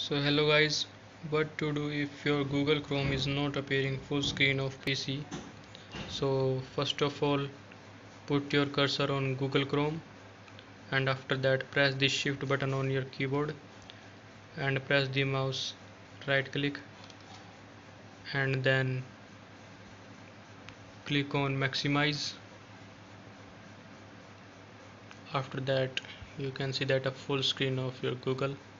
So hello guys, what to do if your Google Chrome is not appearing full screen of PC. So first of all, put your cursor on Google Chrome, and after that press the shift button on your keyboard and press the mouse right click and then click on maximize. After that you can see that a full screen of your Google.